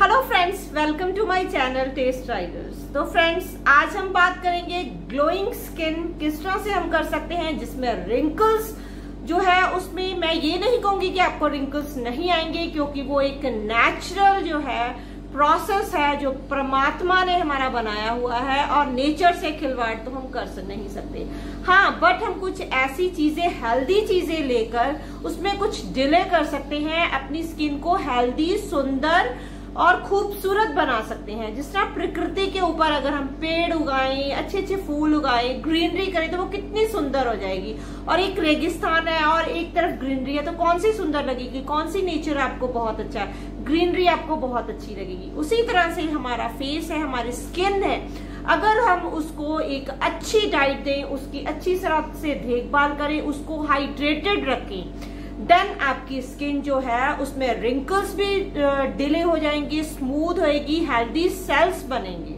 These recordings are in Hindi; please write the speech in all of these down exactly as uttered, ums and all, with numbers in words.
Hello friends, welcome to my channel test riders. तो फ्रेंड्स, आज हम बात करेंगे ग्लोइंग स्किन किस तरह से हम कर सकते हैं जिसमें रिंकल्स जो है उसमें मैं ये नहीं कहूंगी कि आपको रिंकल्स नहीं आएंगे, क्योंकि वो एक नेचुरल जो है प्रोसेस है जो परमात्मा ने हमारा बनाया हुआ है और नेचर से खिलवाड़ तो हम कर नहीं सकते। हाँ, बट हम कुछ ऐसी चीजें, हेल्दी चीजें लेकर उसमें कुछ डिले कर सकते हैं, अपनी स्किन को हेल्दी, सुंदर और खूबसूरत बना सकते हैं। जिस तरह प्रकृति के ऊपर अगर हम पेड़ उगाएं, अच्छे अच्छे फूल उगाएं, ग्रीनरी करें तो वो कितनी सुंदर हो जाएगी। और एक रेगिस्तान है और एक तरफ ग्रीनरी है तो कौन सी सुंदर लगेगी, कौन सी नेचर आपको बहुत अच्छा है, ग्रीनरी आपको बहुत अच्छी लगेगी। उसी तरह से हमारा फेस है, हमारी स्किन है, अगर हम उसको एक अच्छी डाइट दें, उसकी अच्छी तरह से देखभाल करें, उसको हाइड्रेटेड रखें, देन आपकी स्किन जो है उसमें रिंकल्स भी डिले हो जाएंगी, स्मूथ होएगी, हेल्दी सेल्स बनेंगे।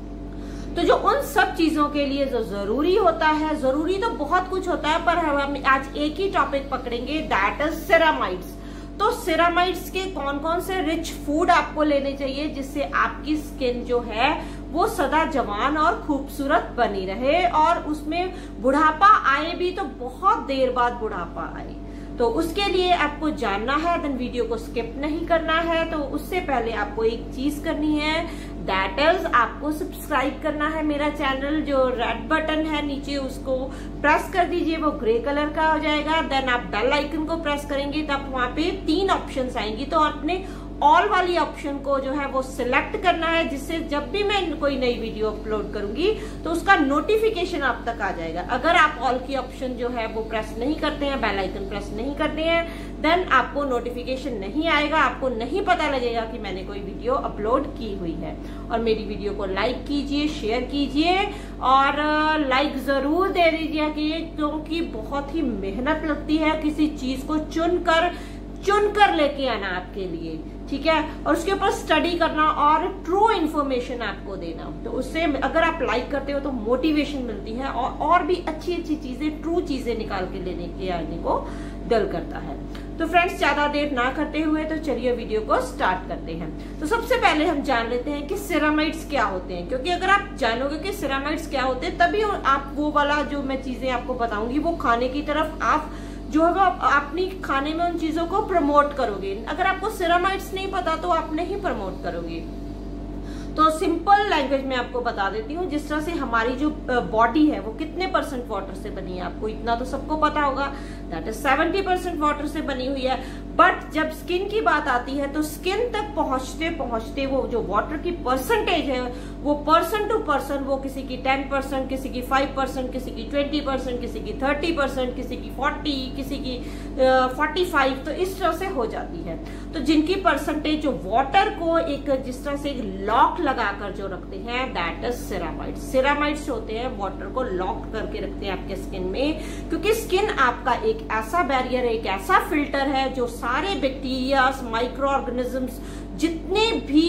तो जो उन सब चीजों के लिए जो जरूरी होता है, जरूरी तो बहुत कुछ होता है पर हम आज एक ही टॉपिक पकड़ेंगे, दैट इज सेरामाइड्स। तो सेरामाइड्स के कौन कौन से रिच फूड आपको लेने चाहिए जिससे आपकी स्किन जो है वो सदा जवान और खूबसूरत बनी रहे और उसमें बुढ़ापा आए भी तो बहुत देर बाद बुढ़ापा आए। तो उसके लिए आपको जानना है, देन वीडियो को स्किप नहीं करना है। तो उससे पहले आपको एक चीज करनी है, दैट इज आपको सब्सक्राइब करना है मेरा चैनल। जो रेड बटन है नीचे उसको प्रेस कर दीजिए, वो ग्रे कलर का हो जाएगा। देन आप बेल आइकन को प्रेस करेंगे तब वहां पे तीन ऑप्शंस आएंगी, तो आपने ऑल वाली ऑप्शन को जो है वो सिलेक्ट करना है, जिससे जब भी मैं कोई नई वीडियो अपलोड करूंगी तो उसका नोटिफिकेशन आप तक आ जाएगा। अगर आप ऑल की ऑप्शन जो है वो प्रेस नहीं करते हैं, बेल आइकन प्रेस नहीं करते हैं, देन आपको नोटिफिकेशन नहीं आएगा, आपको नहीं पता लगेगा कि मैंने कोई वीडियो अपलोड की हुई है। और मेरी वीडियो को लाइक कीजिए, शेयर कीजिए और लाइक जरूर दे दीजिए, क्योंकि बहुत ही मेहनत लगती है किसी चीज को चुनकर चुनकर लेके आना आपके लिए, ठीक है, और उसके ऊपर स्टडी करना और ट्रू इन्फॉर्मेशन आपको देना। तो उससे अगर आप लाइक करते हो तो मोटिवेशन मिलती है और और भी अच्छी अच्छी चीजें, ट्रू चीजें निकाल के लेने के आने को दिल करता है। तो फ्रेंड्स, ज्यादा देर ना करते हुए तो चलिए वीडियो को स्टार्ट करते हैं। तो सबसे पहले हम जान लेते हैं कि सेरामाइड्स क्या होते हैं, क्योंकि अगर आप जानोगे कि सेरामाइड्स क्या होते हैं तभी आप वो वाला जो मैं चीजें आपको बताऊंगी वो खाने की तरफ आप जो है वो अपनी खाने में उन चीजों को प्रमोट करोगे। अगर आपको सेरामाइड्स नहीं पता तो आप नहीं प्रमोट करोगे। तो सिंपल लैंग्वेज में आपको बता देती हूँ, जिस तरह से हमारी जो बॉडी है वो कितने परसेंट वाटर से बनी है, आपको इतना तो सबको पता होगा, that is seventy percent water से बनी हुई है। बट जब स्किन की बात आती है तो स्किन तक पहुंचते पहुंचते वो जो वाटर की परसेंटेज है वो पर्सन टू पर्सन, वो किसी की टेन परसेंट, किसी की फाइव परसेंट, किसी की ट्वेंटी परसेंट, किसी की थर्टी परसेंट, किसी की फोर्टी, किसी की फोर्टी फाइव, तो इस तरह से हो जाती है। तो जिनकी परसेंटेज जो वाटर को एक जिस तरह से एक लॉक लगाकर जो रखते हैं, दैट इज सेरामाइड्स। सेरामाइड्स होते हैं वाटर को लॉक करके रखते हैं आपके स्किन में, क्योंकि स्किन आपका एक ऐसा बैरियर है, एक ऐसा फिल्टर है जो सारे बैक्टीरियाज, माइक्रो ऑर्गेनिजम्स, जितने भी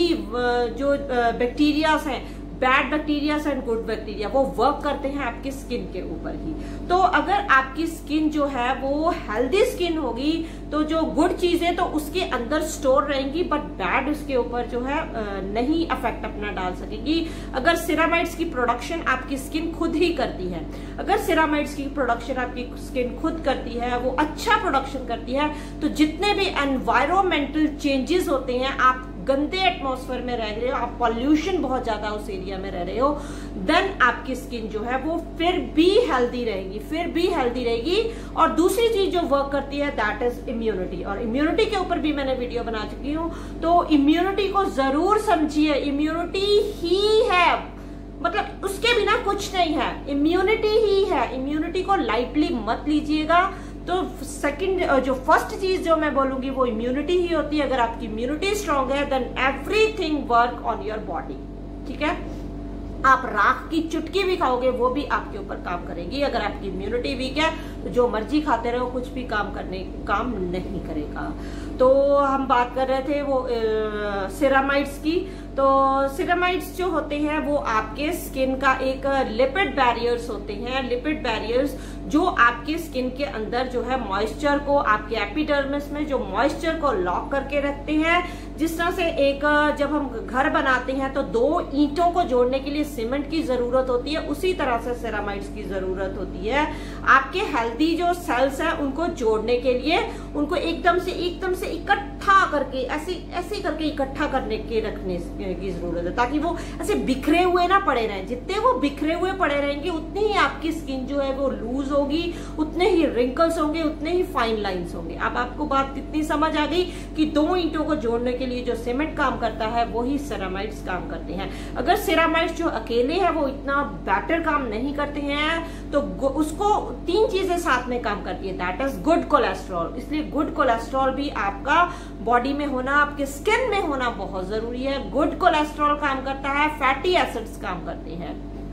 जो बैक्टीरियाज हैं, bad bacterias and good bacteria, वो वर्क करते हैं आपकी स्किन के ऊपर ही। तो अगर आपकी स्किन जो है वो हेल्दी स्किन होगी तो जो गुड चीजें तो उसके अंदर स्टोर रहेंगी, बट बैड उसके ऊपर जो है नहीं अफेक्ट अपना डाल सकेगी। अगर सेरामाइड्स की प्रोडक्शन आपकी स्किन खुद ही करती है, अगर सेरामाइड्स की प्रोडक्शन आपकी स्किन खुद करती है, वो अच्छा प्रोडक्शन करती है, तो जितने भी एनवायरमेंटल चेंजेस होते हैं, आप गंदे एटमॉस्फेयर में रह रहे हो, आप पॉल्यूशन बहुत ज्यादा उस एरिया में रह रहे हो, देन आपकी स्किन जो है वो फिर भी हेल्दी रहेगी, फिर भी हेल्दी रहेगी। और दूसरी चीज जो वर्क करती है दैट इज इम्यूनिटी, और इम्यूनिटी के ऊपर भी मैंने वीडियो बना चुकी हूँ। तो इम्यूनिटी को जरूर समझिए, इम्यूनिटी ही है, मतलब उसके बिना कुछ नहीं है, इम्यूनिटी ही है। इम्यूनिटी को लाइटली मत लीजिएगा। तो सेकंड जो फर्स्ट चीज जो मैं बोलूंगी वो इम्यूनिटी ही होती है। अगर आपकी इम्यूनिटी स्ट्रांग है then everything work on your body, ठीक है। आप राख की चुटकी भी खाओगे वो भी आपके ऊपर काम करेगी। अगर आपकी इम्यूनिटी वीक है तो जो मर्जी खाते रहो, कुछ भी काम करने काम नहीं करेगा। तो हम बात कर रहे थे वो सेरामाइड्स की। तो सेरामाइड्स जो होते हैं वो आपके स्किन का एक लिपिड बैरियर्स होते हैं, लिपिड बैरियर्स जो आपके स्किन के अंदर जो है मॉइस्चर को, आपके एपिडर्मिस में जो मॉइस्चर को लॉक करके रखते हैं, जिस तरह से एक जब हम घर बनाते हैं तो दो ईंटों को जोड़ने के लिए सीमेंट की जरूरत होती है, उसी तरह से सेरामाइड्स की जरूरत होती है आपके हेल्दी जो सेल्स हैं उनको जोड़ने के लिए, उनको एकदम से एकदम से इकट्ठा करके ऐसे ऐसे करके इकट्ठा करने के रखने की जरूरत है, ताकि वो ऐसे बिखरे हुए ना पड़े रहें। जितने वो बिखरे हुए पड़े रहेंगे उतनी ही आपकी स्किन जो है वो लूज होगी, उतने ही रिंकल्स होंगे, उतने ही फाइन लाइंस होंगे। अब आपको बात इतनी समझ आ गई कि दो ईंटों को जोड़ने के लिए जो सीमेंट काम करता है वही सेरामाइड्स काम करते हैं। अगर सेरामाइड्स जो अकेले है वो इतना बेटर काम नहीं करते हैं तो उसको तीन चीजें साथ में काम करती है, दैट इज गुड कोलेस्ट्रॉल। इसलिए गुड कोलेस्ट्रॉल भी आपका बॉडी में होना, आपके स्किन में होना बहुत जरूरी है। गुड कोलेस्ट्रॉल काम करता है, फैटी एसिड्स काम करते हैं।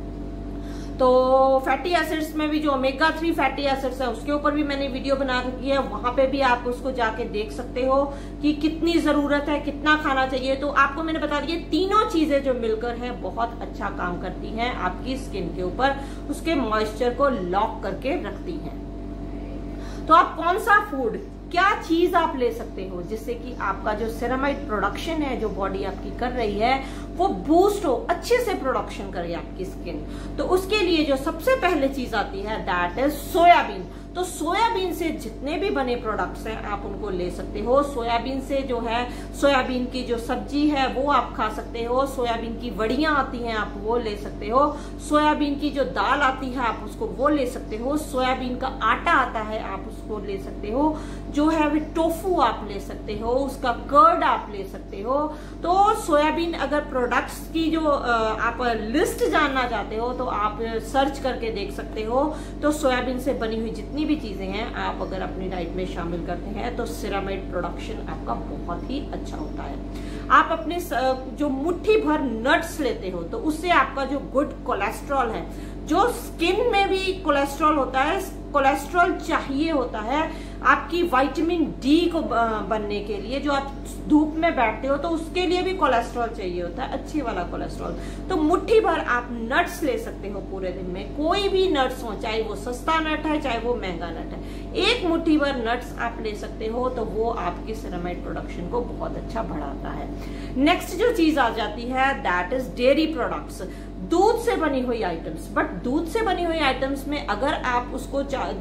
तो फैटी एसिड्स में भी जो ओमेगा थ्री फैटी एसिड्स है उसके ऊपर भी मैंने वीडियो बना रखी है, वहां पे भी आप उसको जाके देख सकते हो कि कितनी जरूरत है, कितना खाना चाहिए। तो आपको मैंने बता दिया तीनों चीजें जो मिलकर हैं बहुत अच्छा काम करती हैं आपकी स्किन के ऊपर, उसके मॉइस्चर को लॉक करके रखती हैं। तो आप कौन सा फूड, क्या चीज आप ले सकते हो जिससे कि आपका जो सेरामाइड प्रोडक्शन है जो बॉडी आपकी कर रही है वो बूस्ट हो, अच्छे से प्रोडक्शन करे आपकी स्किन। तो उसके लिए जो सबसे पहले चीज आती है दैट इज सोयाबीन। तो सोयाबीन से जितने भी बने प्रोडक्ट्स हैं आप उनको ले सकते हो। सोयाबीन से जो है सोयाबीन की जो सब्जी है वो आप खा सकते हो, सोयाबीन की वड़ियां आती हैं आप वो ले सकते हो, सोयाबीन की जो दाल आती है आप उसको वो ले सकते हो, सोयाबीन का आटा आता है आप उसको ले सकते हो, जो है वो टोफू आप ले सकते हो, उसका कर्ड आप ले सकते हो। तो सोयाबीन अगर प्रोडक्ट्स की जो आप लिस्ट जानना चाहते हो तो आप सर्च करके देख सकते हो। तो सोयाबीन से बनी हुई जितनी भी चीजें हैं आप अगर अपनी डाइट में शामिल करते हैं तो सेरामाइड प्रोडक्शन आपका बहुत ही अच्छा होता है। आप अपने जो मुट्ठी भर नट्स लेते हो तो उससे आपका जो गुड कोलेस्ट्रॉल है, जो स्किन में भी कोलेस्ट्रॉल होता है, कोलेस्ट्रॉल चाहिए होता है आपकी विटामिन डी को बनने के लिए, जो आप धूप में बैठते हो तो उसके लिए भी कोलेस्ट्रॉल चाहिए होता है, अच्छे वाला कोलेस्ट्रॉल। तो मुट्ठी भर आप नट्स ले सकते हो पूरे दिन में, कोई भी नट्स हो, चाहे वो सस्ता नट है चाहे वो महंगा नट है, एक मुट्ठी भर नट्स आप ले सकते हो तो वो आपकी सेरामाइड प्रोडक्शन को बहुत अच्छा बढ़ाता है। नेक्स्ट जो चीज आ जाती है दैट इज डेयरी प्रोडक्ट्स, दूध से बनी हुई आइटम्स। बट दूध से बनी हुई आइटम्स में अगर आप उसको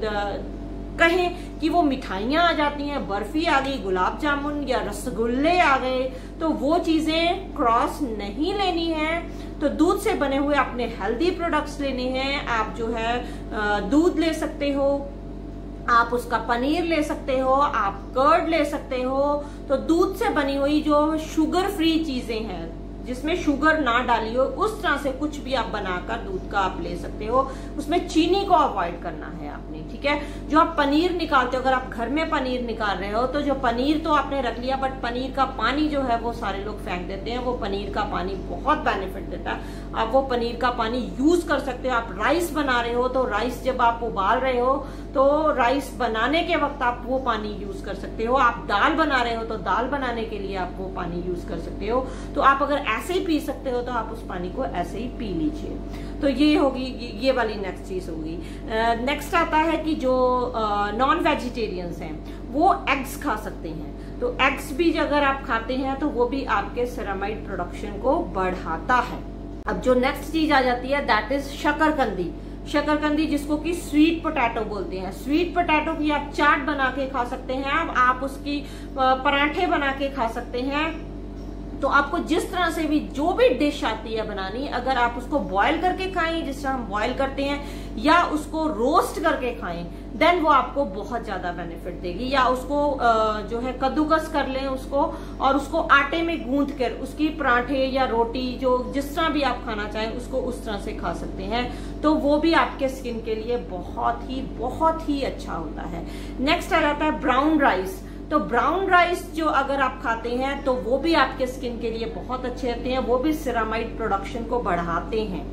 कहें कि वो मिठाइयां आ जाती हैं, बर्फी आ गई, गुलाब जामुन या रसगुल्ले आ गए, तो वो चीजें क्रॉस नहीं लेनी है। तो दूध से बने हुए अपने हेल्दी प्रोडक्ट्स लेने हैं। आप जो है दूध ले सकते हो, आप उसका पनीर ले सकते हो, आप कर्ड ले सकते हो। तो दूध से बनी हुई जो शुगर फ्री चीजें हैं जिसमें शुगर ना डाली हो उस तरह से कुछ भी आप बनाकर दूध का आप ले सकते हो, उसमें चीनी को अवॉइड करना है आपने, ठीक है। जो आप पनीर निकालते हो, अगर आप घर में पनीर निकाल रहे हो तो जो पनीर तो आपने रख लिया बट पनीर का पानी जो है वो सारे लोग फेंक देते हैं। वो पनीर का पानी बहुत बेनिफिट देता है, आप वो पनीर का पानी यूज कर सकते हो। आप राइस बना रहे हो तो राइस जब आप उबाल रहे हो तो राइस बनाने के वक्त आप वो पानी यूज कर सकते हो। आप दाल बना रहे हो तो दाल बनाने के लिए आप वो पानी यूज कर सकते हो। तो आप अगर ऐसे ही पी सकते हो तो आप उस पानी को ऐसे ही पी लीजिए। तो ये होगी, ये वाली नेक्स्ट चीज होगी। नेक्स्ट आता है कि जो नॉन वेजिटेरियंस हैं वो एग्स खा सकते हैं। तो एग्स भी अगर आप खाते हैं तो वो भी आपके सेरामाइड प्रोडक्शन को बढ़ाता है। अब जो नेक्स्ट चीज आ जाती है दैट इज शकरकंदी। शकरकंदी जिसको कि स्वीट पोटैटो बोलते हैं। स्वीट पोटैटो की आप चाट बना के खा सकते हैं, आप उसकी पराठे बना के खा सकते हैं। तो आपको जिस तरह से भी जो भी डिश आती है बनानी, अगर आप उसको बॉईल करके खाएं जिस तरह हम बॉईल करते हैं, या उसको रोस्ट करके खाएं, देन वो आपको बहुत ज्यादा बेनिफिट देगी। या उसको जो है कद्दूकस कर लें उसको और उसको आटे में गूंथ कर उसकी पराठे या रोटी जो जिस तरह भी आप खाना चाहें उसको उस तरह से खा सकते हैं। तो वो भी आपके स्किन के लिए बहुत ही बहुत ही अच्छा होता है। नेक्स्ट आ जाता है ब्राउन राइस। तो ब्राउन राइस जो अगर आप खाते हैं तो वो भी आपके स्किन के लिए बहुत अच्छे होते हैं, वो भी सेरामाइड प्रोडक्शन को बढ़ाते हैं।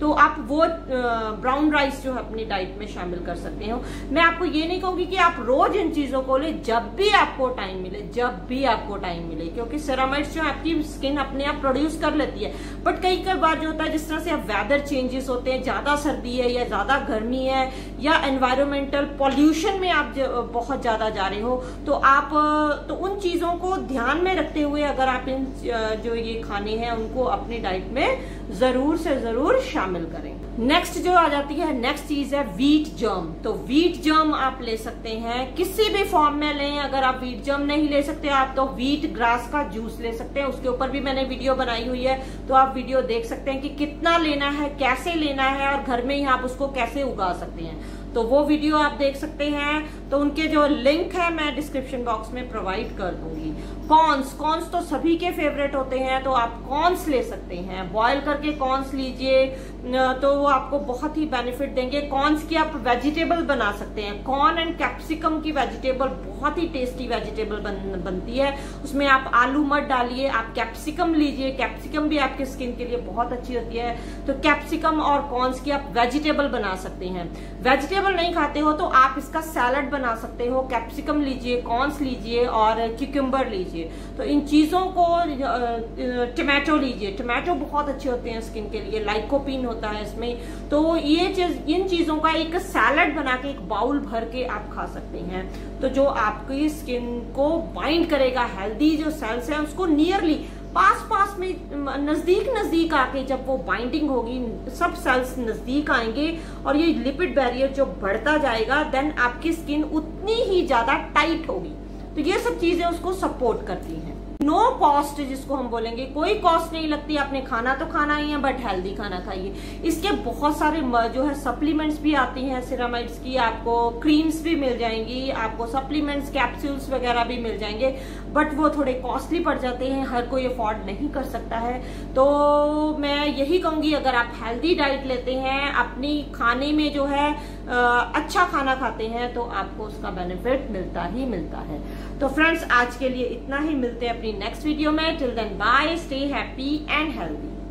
तो आप वो ब्राउन राइस जो है अपनी डाइट में शामिल कर सकते हो। मैं आपको ये नहीं कहूंगी कि आप रोज इन चीजों को ले, जब भी आपको टाइम मिले, जब भी आपको टाइम मिले, क्योंकि सेरामाइड्स जो आपकी स्किन अपने आप प्रोड्यूस कर लेती है। बट कई कई बार जो होता है, जिस तरह से अब वेदर चेंजेस होते हैं, ज्यादा सर्दी है या ज्यादा गर्मी है या एनवायरमेंटल पॉल्यूशन में आप बहुत ज्यादा जा रहे हो, तो आप तो उन चीजों को ध्यान में रखते हुए अगर आप इन जो ये खाने हैं उनको अपनी डाइट में जरूर से जरूर शामिल करें। नेक्स्ट जो आ जाती है, नेक्स्ट चीज है व्हीट जर्म। तो व्हीट जर्म आप ले सकते हैं किसी भी फॉर्म में लें। अगर आप व्हीट जर्म नहीं ले सकते आप तो व्हीट ग्रास का जूस ले सकते हैं। उसके ऊपर भी मैंने वीडियो बनाई हुई है, तो आप वीडियो देख सकते हैं कि कितना लेना है, कैसे लेना है और घर में ही आप उसको कैसे उगा सकते हैं। तो वो वीडियो आप देख सकते हैं। तो उनके जो लिंक है मैं डिस्क्रिप्शन बॉक्स में प्रोवाइड कर दूंगी। कॉर्न्स, कॉर्न्स तो सभी के फेवरेट होते हैं, तो आप कॉर्न्स ले सकते हैं। बॉयल करके कॉर्न्स लीजिए तो वो आपको बहुत ही बेनिफिट देंगे। कॉर्न्स की आप वेजिटेबल बना सकते हैं। कॉर्न एंड कैप्सिकम की वेजिटेबल बहुत ही टेस्टी वेजिटेबल बन, बनती है। उसमें आप आलू मत डालिए, आप कैप्सिकम लीजिए। कैप्सिकम भी आपके स्किन के लिए बहुत अच्छी होती है। तो कैप्सिकम और कॉर्न्स की आप वेजिटेबल बना सकते हैं। वेजिटेबल नहीं खाते हो तो आप इसका सैलड बना सकते हो। कैप्सिकम लीजिए, कॉर्न्स लीजिए और क्यूकम्बर लीजिए। तो इन चीजों को, टमाटो लीजिए, टमाटो बहुत अच्छे होते हैं स्किन के लिए, लाइकोपिन होता है इसमें। तो ये चीज, इन चीजों का एक सैलड बना के एक बाउल भर के आप खा सकते हैं। तो जो आपकी स्किन को बाइंड करेगा, हेल्दी जो सेल्स हैं उसको नियरली पास पास में, नजदीक नजदीक आके जब वो बाइंडिंग होगी, सब सेल्स नजदीक आएंगे और ये लिपिड बैरियर जो बढ़ता जाएगा, देन आपकी स्किन उतनी ही ज्यादा टाइट होगी। तो ये सब चीजें उसको सपोर्ट करती हैं। नो कॉस्ट जिसको हम बोलेंगे, कोई कॉस्ट नहीं लगती। आपने खाना तो खाना ही है, बट हेल्दी खाना खाइए। इसके बहुत सारे जो है सप्लीमेंट्स भी आती हैं सेरामाइड्स की, आपको क्रीम्स भी मिल जाएंगी, आपको सप्लीमेंट्स, कैप्सूल्स वगैरह भी मिल जाएंगे, बट वो थोड़े कॉस्टली पड़ जाते हैं, हर कोई अफोर्ड नहीं कर सकता है। तो मैं यही कहूंगी, अगर आप हेल्दी डाइट लेते हैं, अपनी खाने में जो है अच्छा खाना खाते हैं, तो आपको उसका बेनिफिट मिलता ही मिलता है। तो फ्रेंड्स, आज के लिए इतना ही। मिलते हैं अपनी नेक्स्ट वीडियो में। Till then bye, stay happy and healthy.